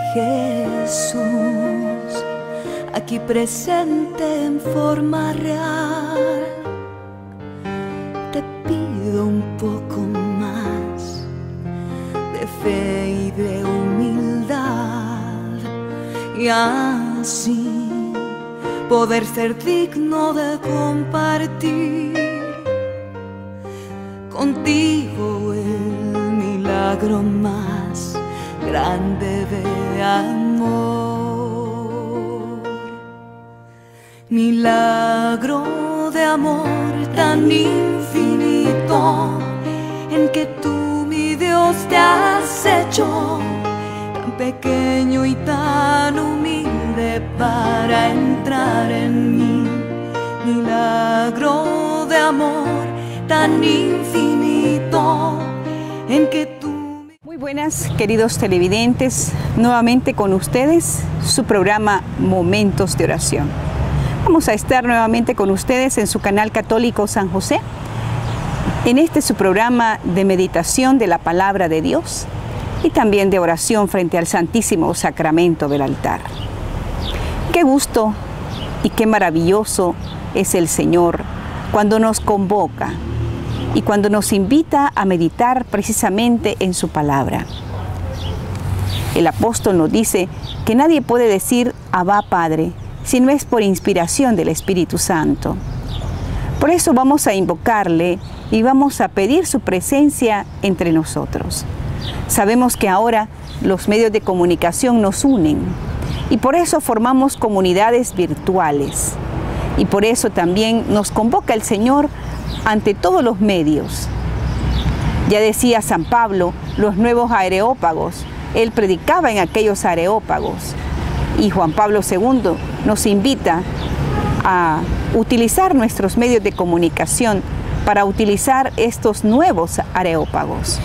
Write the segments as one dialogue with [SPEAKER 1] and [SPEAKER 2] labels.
[SPEAKER 1] Jesús, aquí presente en forma real, te pido un poco más de fe y de humildad, y así poder ser digno de compartir contigo el milagro más grande de amor. Milagro de amor tan infinito, en que tú, mi Dios, te has hecho tan pequeño y tan humilde para entrar en mí. Milagro de amor tan infinito, en que tú...
[SPEAKER 2] Muy buenas, queridos televidentes, nuevamente con ustedes su programa Momentos de Oración. Vamos a estar nuevamente con ustedes en su canal católico San José, en este su programa de meditación de la palabra de Dios y también de oración frente al Santísimo Sacramento del altar. Qué gusto y qué maravilloso es el Señor cuando nos convoca y cuando nos invita a meditar precisamente en su palabra. El apóstol nos dice que nadie puede decir Abba Padre si no es por inspiración del Espíritu Santo. Por eso vamos a invocarle y vamos a pedir su presencia entre nosotros. Sabemos que ahora los medios de comunicación nos unen y por eso formamos comunidades virtuales. Y por eso también nos convoca el Señor ante todos los medios. Ya decía San Pablo, los nuevos areópagos. Él predicaba en aquellos areópagos. Y Juan Pablo II nos invita a utilizar nuestros medios de comunicación para utilizar estos nuevos areópagos.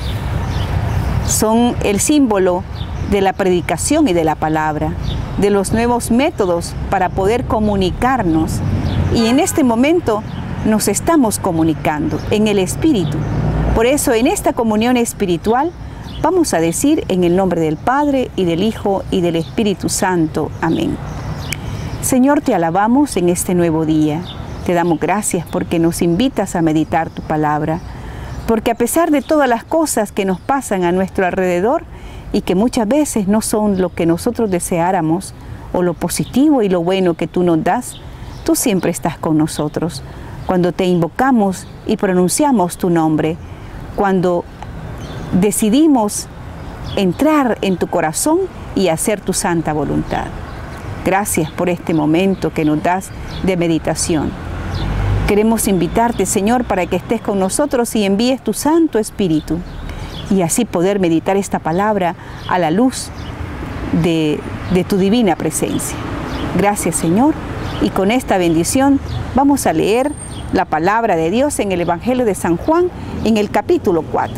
[SPEAKER 2] Son el símbolo de la predicación y de la palabra, de los nuevos métodos para poder comunicarnos. Y en este momento nos estamos comunicando en el Espíritu. Por eso en esta comunión espiritual vamos a decir en el nombre del Padre y del Hijo y del Espíritu Santo. Amén. Señor, te alabamos en este nuevo día. Te damos gracias porque nos invitas a meditar tu palabra. Porque a pesar de todas las cosas que nos pasan a nuestro alrededor y que muchas veces no son lo que nosotros deseáramos o lo positivo y lo bueno que tú nos das, tú siempre estás con nosotros. Cuando te invocamos y pronunciamos tu nombre, cuando decidimos entrar en tu corazón y hacer tu santa voluntad. Gracias por este momento que nos das de meditación. Queremos invitarte, Señor, para que estés con nosotros y envíes tu Santo Espíritu y así poder meditar esta palabra a la luz de tu divina presencia. Gracias, Señor, y con esta bendición vamos a leer la palabra de Dios en el Evangelio de San Juan, en el capítulo 4.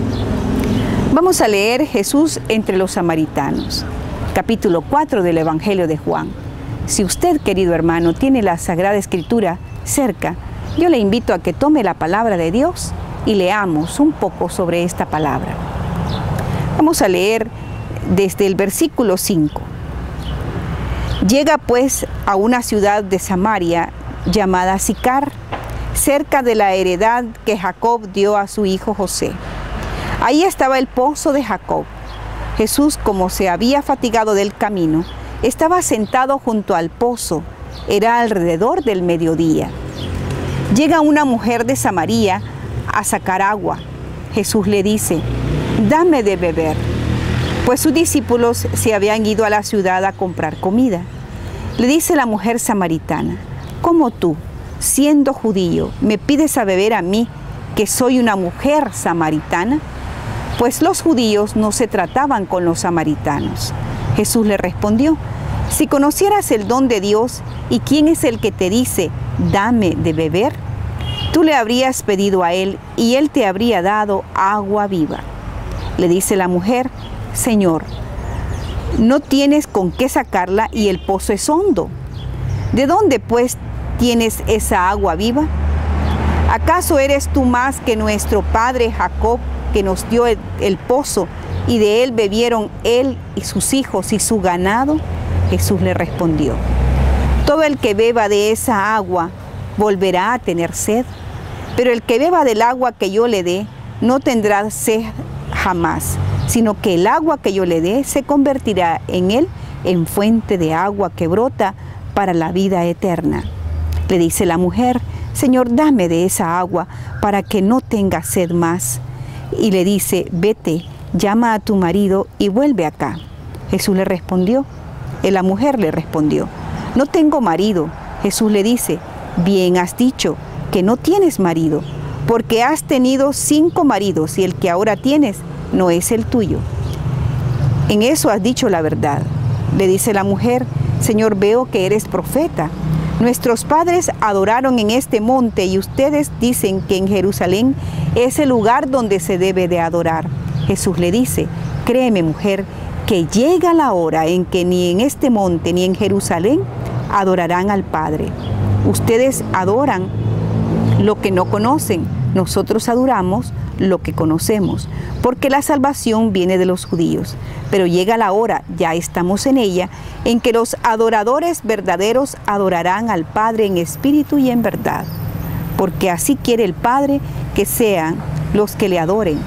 [SPEAKER 2] Vamos a leer Jesús entre los samaritanos, capítulo 4 del Evangelio de Juan. Si usted, querido hermano, tiene la Sagrada Escritura cerca, yo le invito a que tome la palabra de Dios y leamos un poco sobre esta palabra. Vamos a leer desde el versículo 5. Llega pues a una ciudad de Samaria llamada Sicar, cerca de la heredad que Jacob dio a su hijo José. Ahí estaba el pozo de Jacob. Jesús, como se había fatigado del camino, estaba sentado junto al pozo. Era alrededor del mediodía. Llega una mujer de Samaria a sacar agua. Jesús le dice: «Dame de beber», pues sus discípulos se habían ido a la ciudad a comprar comida. Le dice la mujer samaritana: «¿Cómo tú, siendo judío, me pides a beber a mí, que soy una mujer samaritana?». Pues los judíos no se trataban con los samaritanos. Jesús le respondió: «Si conocieras el don de Dios y quién es el que te dice, dame de beber, tú le habrías pedido a él y él te habría dado agua viva». Le dice la mujer: «Señor, no tienes con qué sacarla y el pozo es hondo. ¿De dónde pues tienes esa agua viva? ¿Acaso eres tú más que nuestro padre Jacob, que nos dio el pozo y de él bebieron él y sus hijos y su ganado? Jesús le respondió: todo el que beba de esa agua volverá a tener sed, pero el que beba del agua que yo le dé no tendrá sed jamás, sino que el agua que yo le dé se convertirá en él en fuente de agua que brota para la vida eterna. Le dice la mujer: Señor, dame de esa agua para que no tenga sed más. Y le dice: vete, llama a tu marido y vuelve acá. Jesús le respondió, la mujer le respondió: no tengo marido. Jesús le dice: bien has dicho que no tienes marido, porque has tenido 5 maridos y el que ahora tienes no es el tuyo. En eso has dicho la verdad. Le dice la mujer: Señor, veo que eres profeta. Nuestros padres adoraron en este monte y ustedes dicen que en Jerusalén es el lugar donde se debe de adorar. Jesús le dice: créeme, mujer, que llega la hora en que ni en este monte ni en Jerusalén adorarán al Padre. Ustedes adoran lo que no conocen, nosotros adoramos lo que conocemos, porque la salvación viene de los judíos. Pero llega la hora, ya estamos en ella, en que los adoradores verdaderos adorarán al Padre en espíritu y en verdad, porque así quiere el Padre que sean los que le adoren.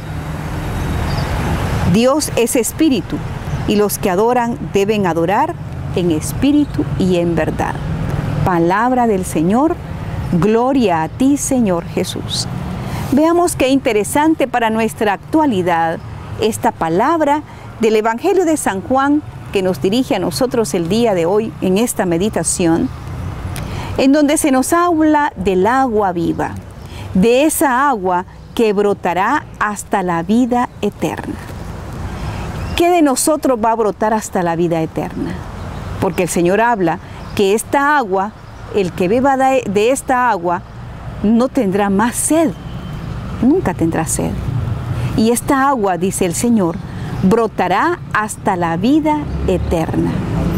[SPEAKER 2] Dios es espíritu, y los que adoran deben adorar en espíritu y en verdad. Palabra del Señor, gloria a ti, Señor Jesús. Veamos qué interesante para nuestra actualidad esta palabra del Evangelio de San Juan que nos dirige a nosotros el día de hoy en esta meditación, en donde se nos habla del agua viva, de esa agua que brotará hasta la vida eterna. ¿Qué de nosotros va a brotar hasta la vida eterna? Porque el Señor habla que esta agua, el que beba de esta agua, no tendrá más sed, nunca tendrá sed. Y esta agua, dice el Señor, brotará hasta la vida eterna.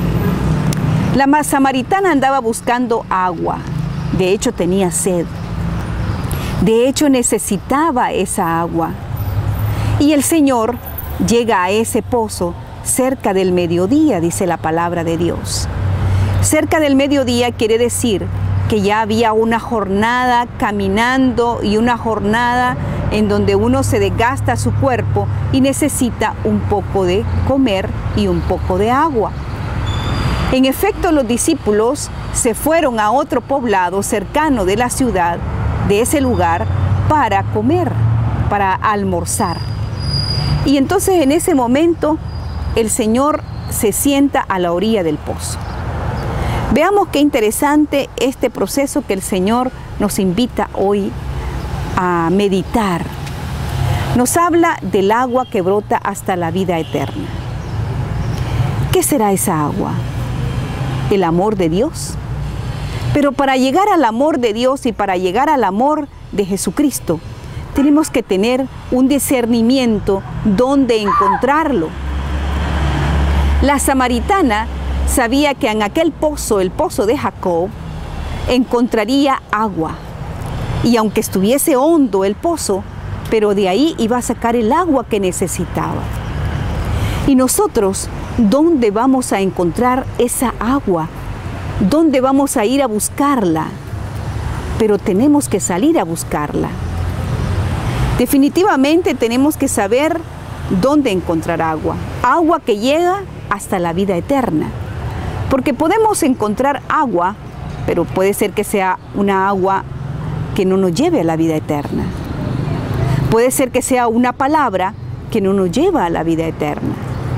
[SPEAKER 2] La samaritana andaba buscando agua, de hecho tenía sed, de hecho necesitaba esa agua. Y el Señor llega a ese pozo cerca del mediodía, dice la palabra de Dios. Cerca del mediodía quiere decir que ya había una jornada caminando y una jornada en donde uno se desgasta su cuerpo y necesita un poco de comer y un poco de agua. En efecto, los discípulos se fueron a otro poblado cercano de la ciudad, de ese lugar, para comer, para almorzar. Y entonces en ese momento el Señor se sienta a la orilla del pozo. Veamos qué interesante este proceso que el Señor nos invita hoy a meditar. Nos habla del agua que brota hasta la vida eterna. ¿Qué será esa agua? El amor de Dios. Pero para llegar al amor de Dios y para llegar al amor de Jesucristo, tenemos que tener un discernimiento dónde encontrarlo. La samaritana sabía que en aquel pozo, el pozo de Jacob, encontraría agua. Y aunque estuviese hondo el pozo, pero de ahí iba a sacar el agua que necesitaba. Y nosotros, ¿dónde vamos a encontrar esa agua? ¿Dónde vamos a ir a buscarla? Pero tenemos que salir a buscarla. Definitivamente tenemos que saber dónde encontrar agua. Agua que llega hasta la vida eterna. Porque podemos encontrar agua, pero puede ser que sea una agua que no nos lleve a la vida eterna. Puede ser que sea una palabra que no nos lleva a la vida eterna.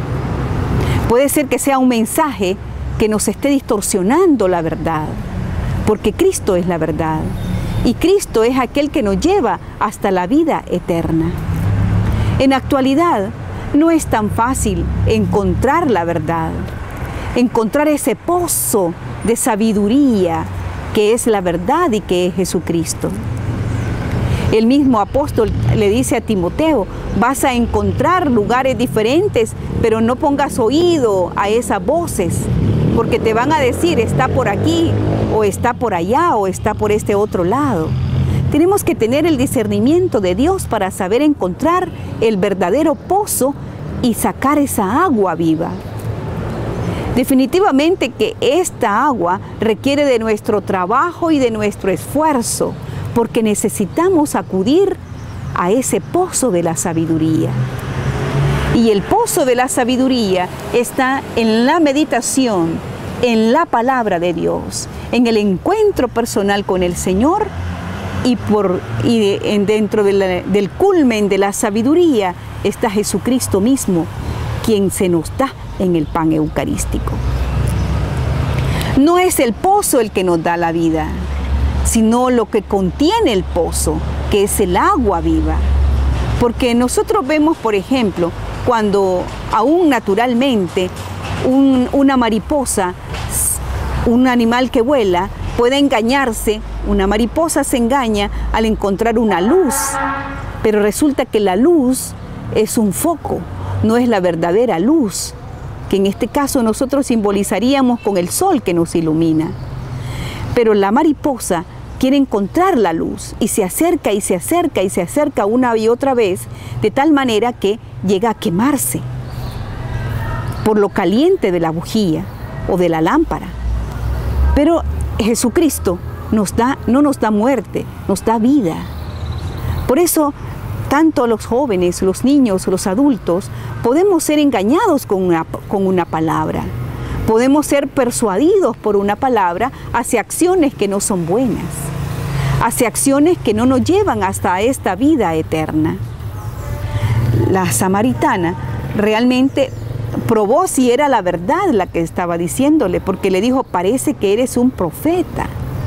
[SPEAKER 2] Puede ser que sea un mensaje que nos esté distorsionando la verdad, porque Cristo es la verdad y Cristo es aquel que nos lleva hasta la vida eterna. En la actualidad no es tan fácil encontrar la verdad, encontrar ese pozo de sabiduría que es la verdad y que es Jesucristo. El mismo apóstol le dice a Timoteo: vas a encontrar lugares diferentes, pero no pongas oído a esas voces, porque te van a decir está por aquí, o está por allá, o está por este otro lado. Tenemos que tener el discernimiento de Dios para saber encontrar el verdadero pozo y sacar esa agua viva. Definitivamente que esta agua requiere de nuestro trabajo y de nuestro esfuerzo, porque necesitamos acudir a ese pozo de la sabiduría. Y el pozo de la sabiduría está en la meditación, en la palabra de Dios, en el encuentro personal con el Señor dentro del culmen de la sabiduría está Jesucristo mismo, quien se nos da en el pan eucarístico. No es el pozo el que nos da la vida, sino lo que contiene el pozo, que es el agua viva. Porque nosotros vemos, por ejemplo, cuando aún naturalmente una mariposa, un animal que vuela, puede engañarse, una mariposa se engaña al encontrar una luz, pero resulta que la luz es un foco, no es la verdadera luz, que en este caso nosotros simbolizaríamos con el sol que nos ilumina. Pero la mariposa quiere encontrar la luz y se acerca y se acerca y se acerca una y otra vez, de tal manera que llega a quemarse por lo caliente de la bujía o de la lámpara. Pero Jesucristo no nos da muerte, nos da vida. Por eso, tanto los jóvenes, los niños, los adultos, podemos ser engañados con una palabra. Podemos ser persuadidos por una palabra hacia acciones que no son buenas, hacia acciones que no nos llevan hasta esta vida eterna. La samaritana realmente probó si era la verdad la que estaba diciéndole, porque le dijo, parece que eres un profeta.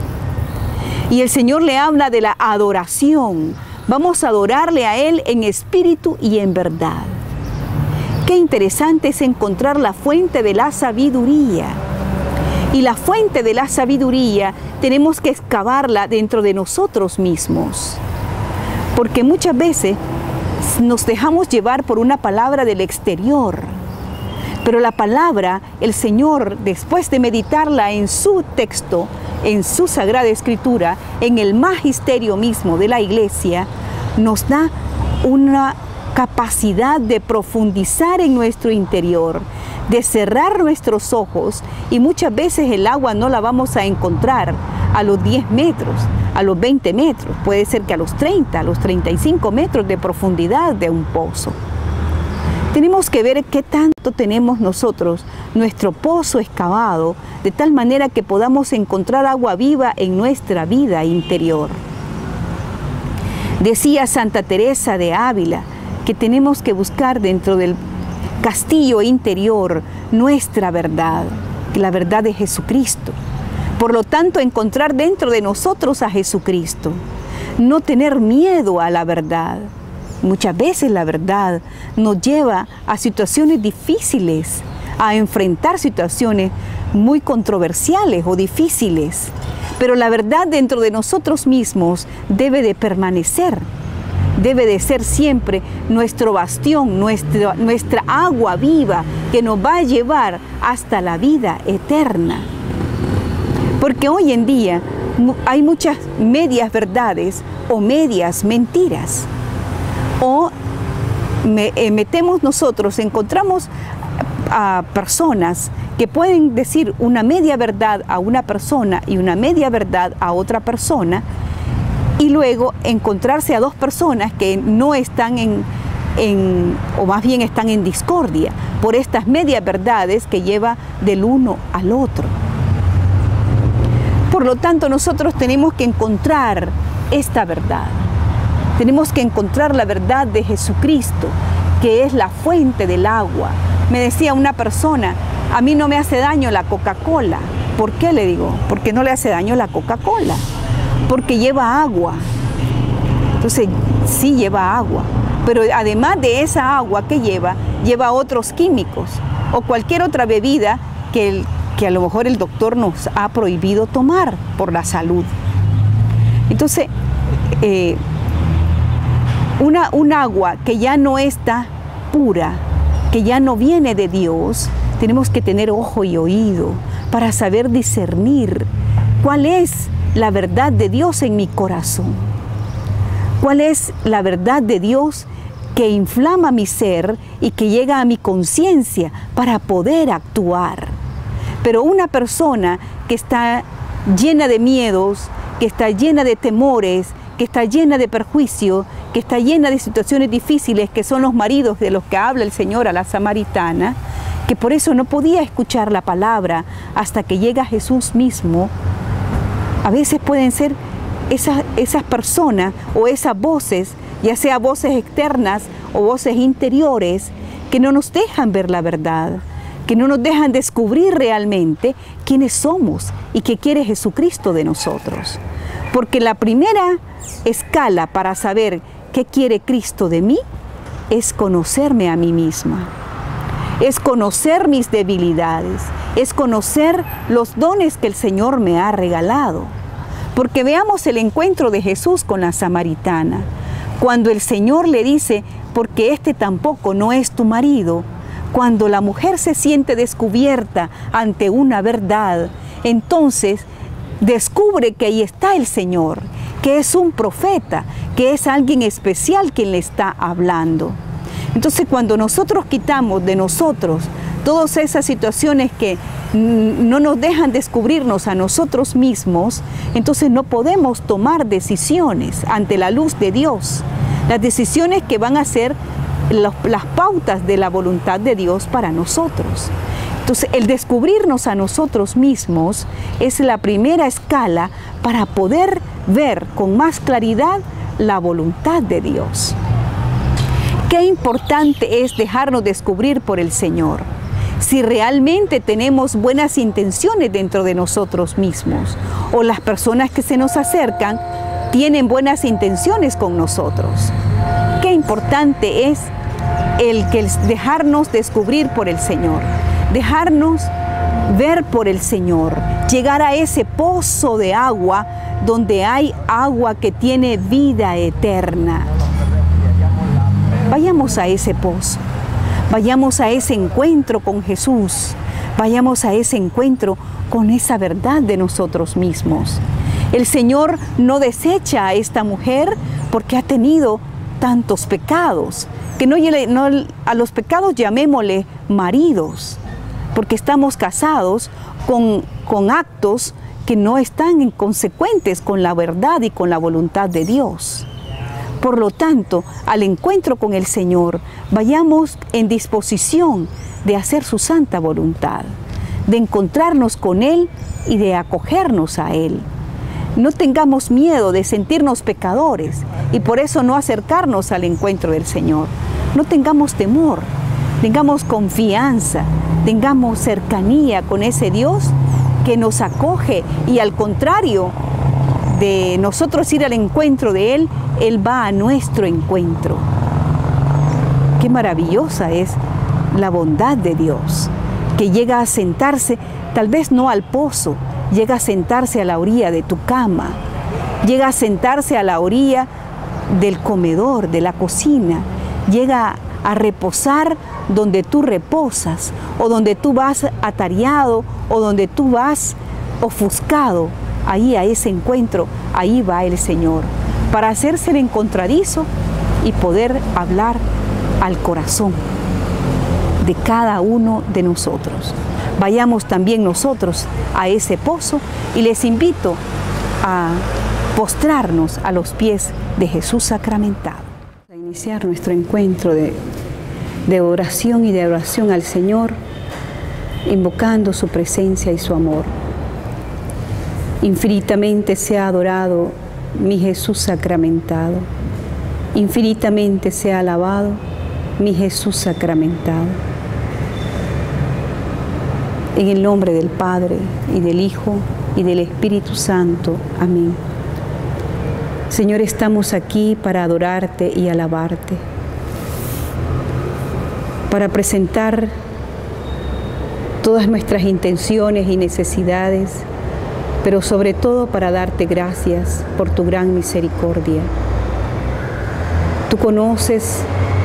[SPEAKER 2] Y el Señor le habla de la adoración. Vamos a adorarle a Él en espíritu y en verdad. Qué interesante es encontrar la fuente de la sabiduría. Y la fuente de la sabiduría tenemos que excavarla dentro de nosotros mismos. Porque muchas veces nos dejamos llevar por una palabra del exterior. Pero la palabra, el Señor, después de meditarla en su texto, en su Sagrada Escritura, en el magisterio mismo de la Iglesia, nos da una capacidad de profundizar en nuestro interior, de cerrar nuestros ojos, y muchas veces el agua no la vamos a encontrar a los 10 metros, a los 20 metros, puede ser que a los 30, a los 35 metros de profundidad de un pozo. Tenemos que ver qué tanto tenemos nosotros, nuestro pozo excavado, de tal manera que podamos encontrar agua viva en nuestra vida interior. Decía Santa Teresa de Ávila que tenemos que buscar dentro del castillo interior nuestra verdad, la verdad de Jesucristo. Por lo tanto, encontrar dentro de nosotros a Jesucristo, no tener miedo a la verdad. Muchas veces la verdad nos lleva a situaciones difíciles, a enfrentar situaciones muy controversiales o difíciles. Pero la verdad dentro de nosotros mismos debe de permanecer, debe de ser siempre nuestro bastión, nuestra agua viva que nos va a llevar hasta la vida eterna. Porque hoy en día hay muchas medias verdades o medias mentiras. O metemos nosotros, encontramos a personas que pueden decir una media verdad a una persona y una media verdad a otra persona, y luego encontrarse a dos personas que no están o más bien están en discordia por estas medias verdades que lleva del uno al otro. Por lo tanto, nosotros tenemos que encontrar esta verdad. Tenemos que encontrar la verdad de Jesucristo, que es la fuente del agua. Me decía una persona, a mí no me hace daño la Coca-Cola. ¿Por qué? Le digo, porque no le hace daño la Coca-Cola, porque lleva agua. Entonces, sí lleva agua, pero además de esa agua que lleva otros químicos o cualquier otra bebida que a lo mejor el doctor nos ha prohibido tomar por la salud. Entonces, un agua que ya no está pura, que ya no viene de Dios, tenemos que tener ojo y oído para saber discernir cuál es la verdad de Dios en mi corazón, cuál es la verdad de Dios que inflama mi ser y que llega a mi conciencia para poder actuar. Pero una persona que está llena de miedos, que está llena de temores, que está llena de perjuicio, que está llena de situaciones difíciles, que son los maridos de los que habla el Señor a la samaritana, que por eso no podía escuchar la palabra hasta que llega Jesús mismo. A veces pueden ser esas personas o esas voces, ya sea voces externas o voces interiores, que no nos dejan ver la verdad, que no nos dejan descubrir realmente quiénes somos y qué quiere Jesucristo de nosotros. Porque la primera escala para saber qué quiere Cristo de mí es conocerme a mí misma, es conocer mis debilidades, es conocer los dones que el Señor me ha regalado. Porque veamos el encuentro de Jesús con la samaritana. Cuando el Señor le dice, porque este tampoco no es tu marido, cuando la mujer se siente descubierta ante una verdad, entonces descubre que ahí está el Señor, que es un profeta, que es alguien especial quien le está hablando. Entonces, cuando nosotros quitamos de nosotros todas esas situaciones que no nos dejan descubrirnos a nosotros mismos, entonces no podemos tomar decisiones ante la luz de Dios. Las decisiones que van a ser las pautas de la voluntad de Dios para nosotros. Entonces, el descubrirnos a nosotros mismos es la primera escala para poder ver con más claridad la voluntad de Dios. Qué importante es dejarnos descubrir por el Señor. Si realmente tenemos buenas intenciones dentro de nosotros mismos, o las personas que se nos acercan tienen buenas intenciones con nosotros. Qué importante es el dejarnos descubrir por el Señor, dejarnos ver por el Señor, llegar a ese pozo de agua donde hay agua que tiene vida eterna. Vayamos a ese pozo, vayamos a ese encuentro con Jesús, vayamos a ese encuentro con esa verdad de nosotros mismos. El Señor no desecha a esta mujer porque ha tenido tantos pecados, que a los pecados llamémosle maridos, porque estamos casados con actos que no están consecuentes con la verdad y con la voluntad de Dios. Por lo tanto, al encuentro con el Señor, vayamos en disposición de hacer su santa voluntad, de encontrarnos con Él y de acogernos a Él. No tengamos miedo de sentirnos pecadores y por eso no acercarnos al encuentro del Señor. No tengamos temor, tengamos confianza, tengamos cercanía con ese Dios que nos acoge y al contrario de nosotros ir al encuentro de Él, Él va a nuestro encuentro. Qué maravillosa es la bondad de Dios, que llega a sentarse, tal vez no al pozo, llega a sentarse a la orilla de tu cama, llega a sentarse a la orilla del comedor, de la cocina, llega a reposar donde tú reposas, o donde tú vas atareado, o donde tú vas ofuscado. Ahí a ese encuentro, ahí va el Señor, para hacerse el encontradizo y poder hablar al corazón de cada uno de nosotros. Vayamos también nosotros a ese pozo y les invito a postrarnos a los pies de Jesús sacramentado. A iniciar nuestro encuentro de oración y de adoración al Señor, invocando su presencia y su amor. Infinitamente sea adorado mi Jesús sacramentado. Infinitamente sea alabado mi Jesús sacramentado. En el nombre del Padre, y del Hijo, y del Espíritu Santo. Amén. Señor, estamos aquí para adorarte y alabarte, para presentar todas nuestras intenciones y necesidades, pero sobre todo para darte gracias por tu gran misericordia. Tú conoces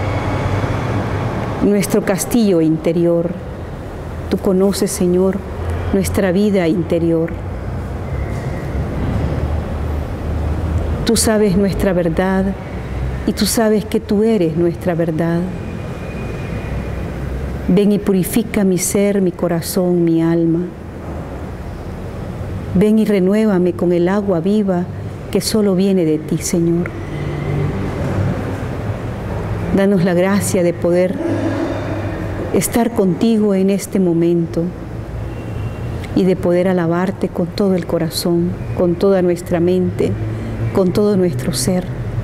[SPEAKER 2] nuestro castillo interior. Tú conoces, Señor, nuestra vida interior. Tú sabes nuestra verdad y tú sabes que tú eres nuestra verdad. Ven y purifica mi ser, mi corazón, mi alma. Ven y renuévame con el agua viva que solo viene de ti, Señor. Danos la gracia de poder estar contigo en este momento y de poder alabarte con todo el corazón, con toda nuestra mente, con todo nuestro ser.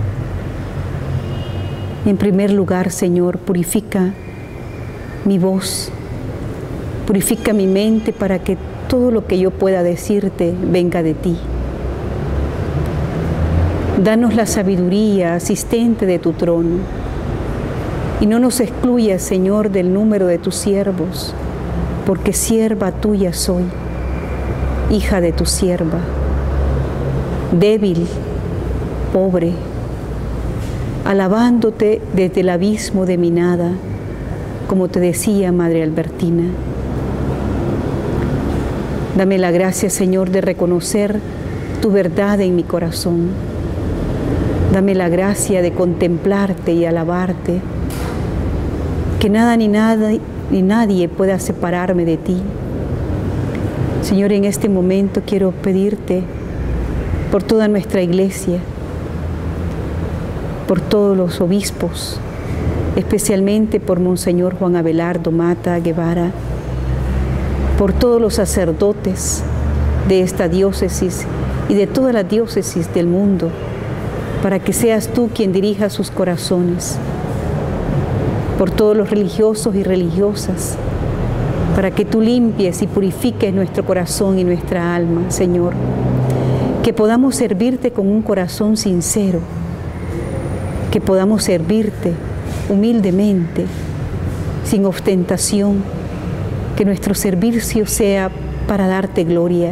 [SPEAKER 2] En primer lugar, Señor, purifica mi voz, purifica mi mente para que todo lo que yo pueda decirte venga de ti. Danos la sabiduría, asistente de tu trono, y no nos excluyas, Señor, del número de tus siervos, porque sierva tuya soy, hija de tu sierva, débil, pobre, alabándote desde el abismo de mi nada, como te decía Madre Albertina. Dame la gracia, Señor, de reconocer tu verdad en mi corazón. Dame la gracia de contemplarte y alabarte, que nada ni nadie pueda separarme de ti. Señor, en este momento quiero pedirte por toda nuestra iglesia, por todos los obispos, especialmente por Monseñor Juan Abelardo Mata Guevara, por todos los sacerdotes de esta diócesis y de todas las diócesis del mundo, para que seas tú quien dirija sus corazones, por todos los religiosos y religiosas, para que tú limpies y purifiques nuestro corazón y nuestra alma, Señor, que podamos servirte con un corazón sincero, que podamos servirte humildemente, sin ostentación, que nuestro servicio sea para darte gloria.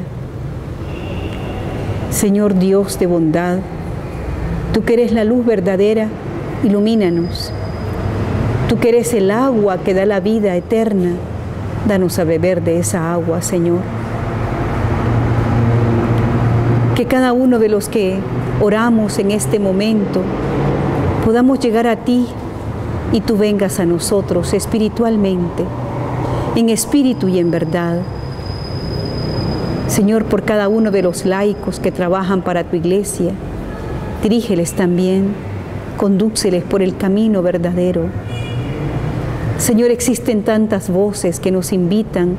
[SPEAKER 2] Señor Dios de bondad, tú que eres la luz verdadera, ilumínanos. Tú que eres el agua que da la vida eterna, danos a beber de esa agua, Señor. Que cada uno de los que oramos en este momento podamos llegar a ti y tú vengas a nosotros espiritualmente, en espíritu y en verdad. Señor, por cada uno de los laicos que trabajan para tu iglesia, dirígeles también, condúceles por el camino verdadero. Señor, existen tantas voces que nos invitan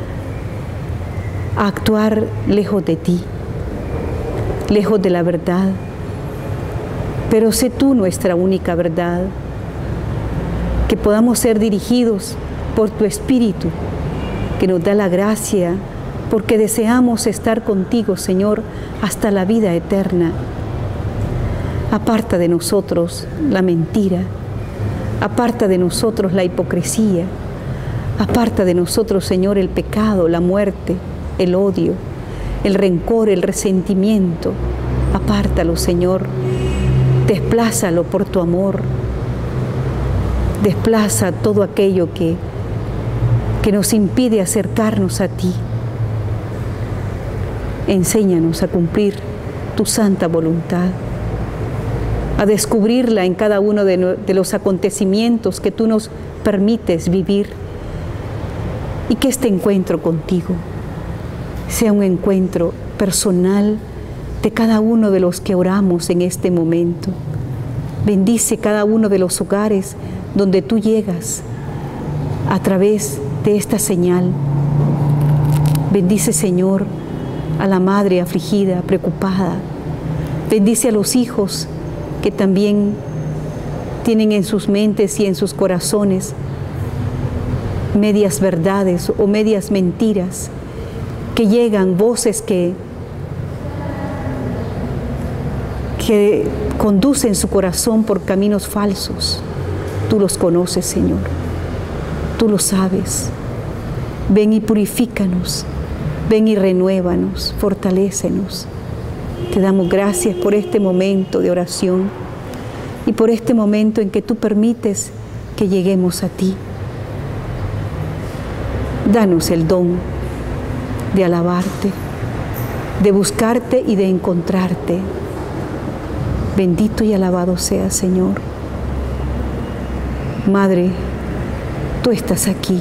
[SPEAKER 2] a actuar lejos de ti, lejos de la verdad, pero sé tú nuestra única verdad, que podamos ser dirigidos por tu Espíritu, que nos da la gracia, porque deseamos estar contigo, Señor, hasta la vida eterna. Aparta de nosotros la mentira, aparta de nosotros la hipocresía, aparta de nosotros, Señor, el pecado, la muerte, el odio, el rencor, el resentimiento. Apártalo, Señor, desplázalo por tu amor, desplaza todo aquello que nos impide acercarnos a ti. Enséñanos a cumplir tu santa voluntad, a descubrirla en cada uno de los acontecimientos que tú nos permites vivir, y que este encuentro contigo sea un encuentro personal de cada uno de los que oramos en este momento. Bendice cada uno de los hogares donde tú llegas a través de esta señal. Bendice, Señor, a la madre afligida, preocupada. Bendice a los hijos que también tienen en sus mentes y en sus corazones medias verdades o medias mentiras, que llegan voces que conducen su corazón por caminos falsos. Tú los conoces, Señor. Tú lo sabes. Ven y purifícanos. Ven y renuévanos, fortalécenos. Te damos gracias por este momento de oración y por este momento en que tú permites que lleguemos a ti. Danos el don de alabarte, de buscarte y de encontrarte. Bendito y alabado seas, Señor. Madre, tú estás aquí.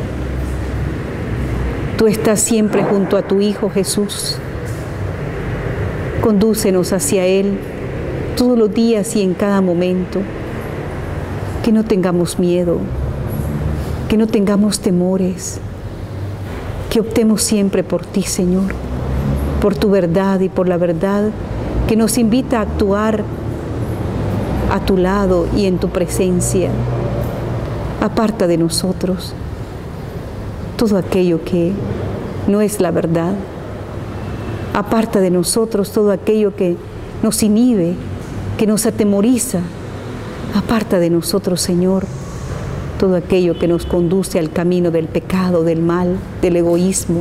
[SPEAKER 2] Tú estás siempre junto a tu Hijo Jesús. Condúcenos hacia Él todos los días y en cada momento. Que no tengamos miedo, que no tengamos temores, que optemos siempre por ti, Señor, por tu verdad y por la verdad que nos invita a actuar a tu lado y en tu presencia. Aparta de nosotros todo aquello que no es la verdad. Aparta de nosotros todo aquello que nos inhibe, que nos atemoriza. Aparta de nosotros, Señor, todo aquello que nos conduce al camino del pecado, del mal, del egoísmo.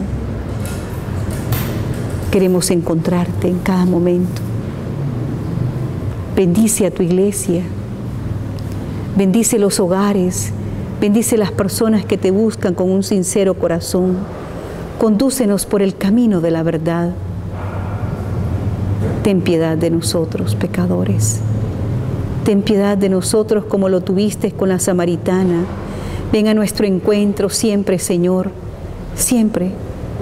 [SPEAKER 2] Queremos encontrarte en cada momento. Bendice a tu iglesia, bendice los hogares, bendice las personas que te buscan con un sincero corazón. Condúcenos por el camino de la verdad. Ten piedad de nosotros, pecadores. Ten piedad de nosotros como lo tuviste con la samaritana. Ven a nuestro encuentro siempre, Señor, siempre.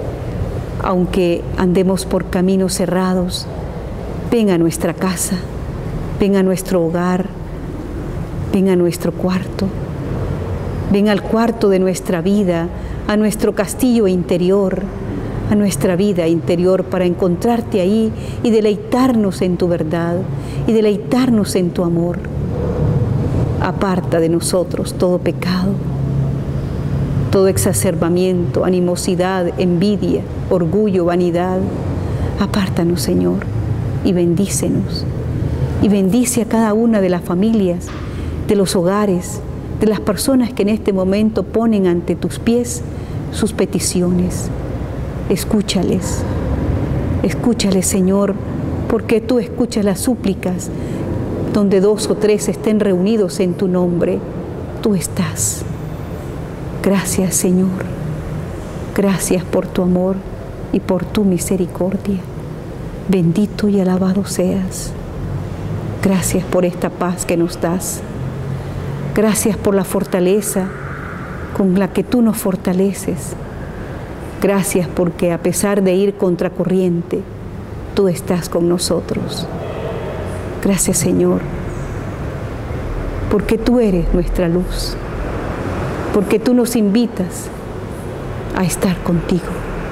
[SPEAKER 2] Aunque andemos por caminos cerrados, ven a nuestra casa, ven a nuestro hogar, ven a nuestro cuarto, ven al cuarto de nuestra vida, a nuestro castillo interior, a nuestra vida interior para encontrarte ahí y deleitarnos en tu verdad y deleitarnos en tu amor. Aparta de nosotros todo pecado, todo exacerbamiento, animosidad, envidia, orgullo, vanidad. Apártanos, Señor, y bendícenos. Y bendice a cada una de las familias, de los hogares, de las personas que en este momento ponen ante tus pies sus peticiones. Escúchales, escúchales, Señor, porque tú escuchas las súplicas. Donde 2 o 3 estén reunidos en tu nombre, tú estás. Gracias, Señor. Gracias por tu amor y por tu misericordia. Bendito y alabado seas. Gracias por esta paz que nos das. Gracias por la fortaleza con la que tú nos fortaleces. Gracias porque a pesar de ir contracorriente, tú estás con nosotros. Gracias, Señor, porque tú eres nuestra luz, porque tú nos invitas a estar contigo.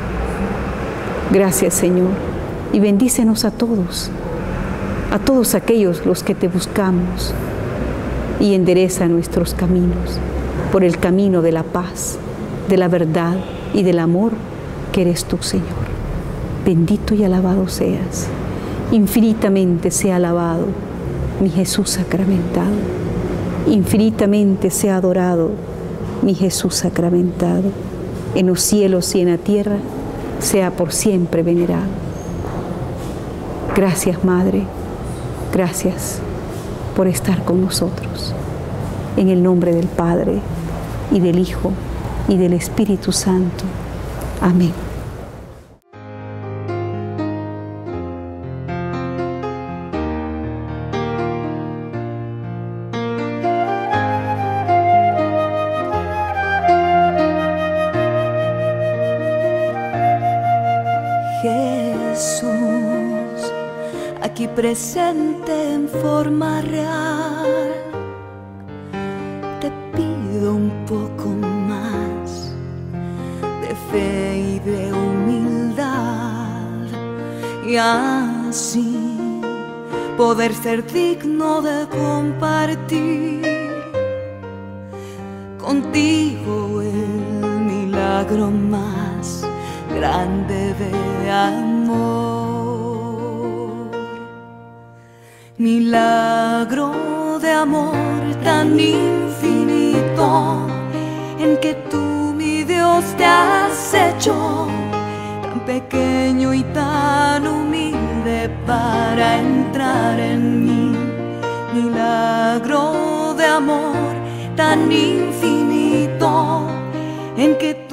[SPEAKER 2] Gracias, Señor, y bendícenos a todos aquellos los que te buscamos, y endereza nuestros caminos por el camino de la paz, de la verdad y del amor que eres tú, Señor. Bendito y alabado seas. Infinitamente sea alabado mi Jesús sacramentado. Infinitamente sea adorado mi Jesús sacramentado. En los cielos y en la tierra sea por siempre venerado. Gracias, Madre. Gracias por estar con nosotros. En el nombre del Padre, y del Hijo, y del Espíritu Santo. Amén.
[SPEAKER 1] Jesús, aquí presente en forma real, te pido un poco más de fe y de humildad, y así poder ser digno de compartir contigo el milagro más grande de amor. Milagro de amor tan infinito, en que tú, mi Dios, te has hecho tan pequeño y tan humilde para entrar en mí. Milagro de amor tan infinito, en que